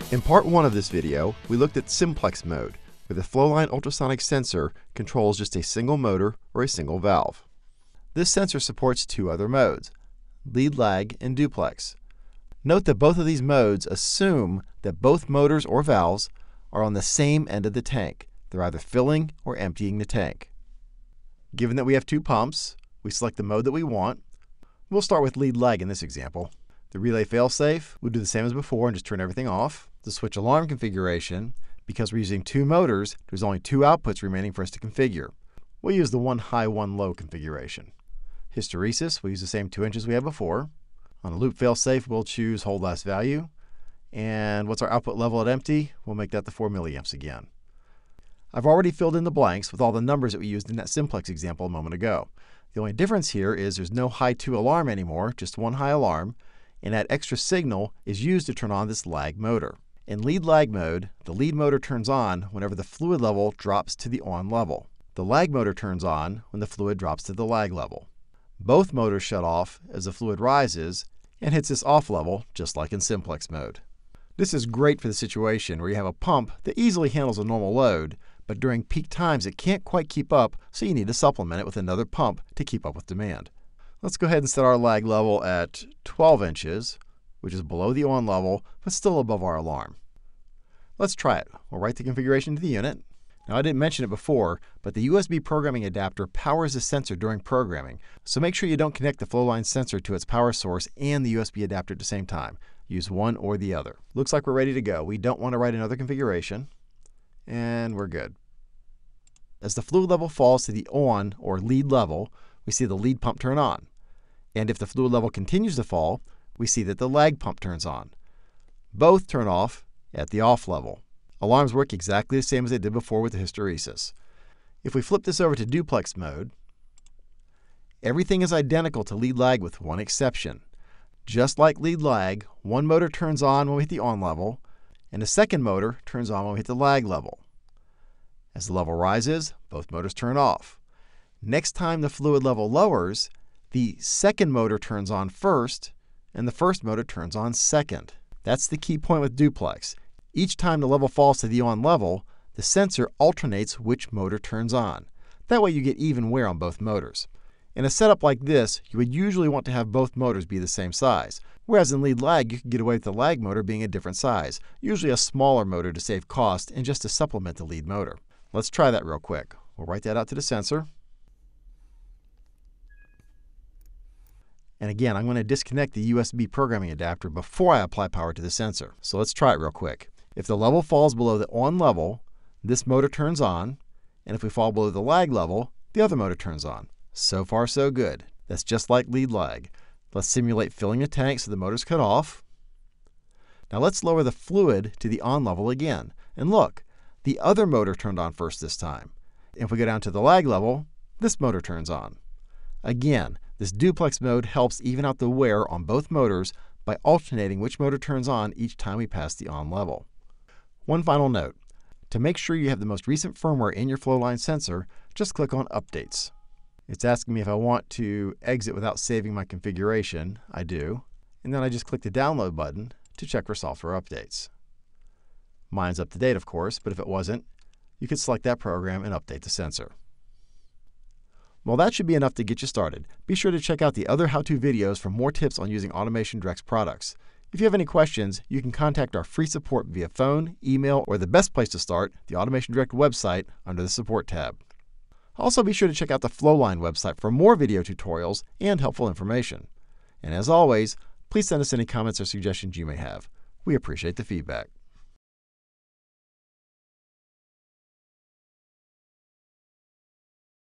In part 1 of this video, we looked at simplex mode, where the Flowline ultrasonic sensor controls just a single motor or a single valve. This sensor supports two other modes, lead lag and duplex. Note that both of these modes assume that both motors or valves are on the same end of the tank. They're either filling or emptying the tank. Given that we have two pumps, we select the mode that we want. We'll start with lead lag in this example. The relay failsafe, we'll do the same as before and just turn everything off. The switch alarm configuration, because we're using two motors, there's only two outputs remaining for us to configure. We'll use the one high, one low configuration. Hysteresis, we'll use the same 2 inches we had before. On a loop failsafe, we'll choose hold last value. And what's our output level at empty? We'll make that the 4 milliamps again. I've already filled in the blanks with all the numbers that we used in that simplex example a moment ago. The only difference here is there's no high 2 alarm anymore, just one high alarm, and that extra signal is used to turn on this lag motor. In lead lag mode, the lead motor turns on whenever the fluid level drops to the on level. The lag motor turns on when the fluid drops to the lag level. Both motors shut off as the fluid rises and hits this off level, just like in simplex mode. This is great for the situation where you have a pump that easily handles a normal load, but during peak times it can't quite keep up, so you need to supplement it with another pump to keep up with demand. Let's go ahead and set our lag level at 12 inches, which is below the on level, but still above our alarm. Let's try it. We'll write the configuration to the unit. Now, I didn't mention it before, but the USB programming adapter powers the sensor during programming, so make sure you don't connect the Flowline sensor to its power source and the USB adapter at the same time. Use one or the other. Looks like we're ready to go. We don't want to write another configuration, and we're good. As the fluid level falls to the on or lead level, we see the lead pump turn on. And if the fluid level continues to fall, we see that the lag pump turns on. Both turn off at the off level. Alarms work exactly the same as they did before with the hysteresis. If we flip this over to duplex mode, everything is identical to lead lag with one exception. Just like lead lag, one motor turns on when we hit the on level, and the second motor turns on when we hit the lag level. As the level rises, both motors turn off. Next time the fluid level lowers, the second motor turns on first, and the first motor turns on second. That's the key point with duplex. Each time the level falls to the on level, the sensor alternates which motor turns on. That way you get even wear on both motors. In a setup like this, you would usually want to have both motors be the same size, whereas in lead lag you can get away with the lag motor being a different size, usually a smaller motor to save cost and just to supplement the lead motor. Let's try that real quick. We'll write that out to the sensor. And again, I'm going to disconnect the USB programming adapter before I apply power to the sensor. So let's try it real quick. If the level falls below the on level, this motor turns on, and if we fall below the lag level, the other motor turns on. So far, so good. That's just like lead lag. Let's simulate filling the tank so the motor's cut off. Now let's lower the fluid to the on level again. And look, the other motor turned on first this time. If we go down to the lag level, this motor turns on. Again, this duplex mode helps even out the wear on both motors by alternating which motor turns on each time we pass the on level. One final note. To make sure you have the most recent firmware in your Flowline sensor, just click on Updates. It's asking me if I want to exit without saving my configuration. I do. And then I just click the Download button to check for software updates. Mine's up to date, of course, but if it wasn't, you could select that program and update the sensor. Well, that should be enough to get you started. Be sure to check out the other how-to videos for more tips on using AutomationDirect's products. If you have any questions, you can contact our free support via phone, email, or the best place to start, the Automation Direct website under the Support tab. Also, be sure to check out the Flowline website for more video tutorials and helpful information. And as always, please send us any comments or suggestions you may have. We appreciate the feedback.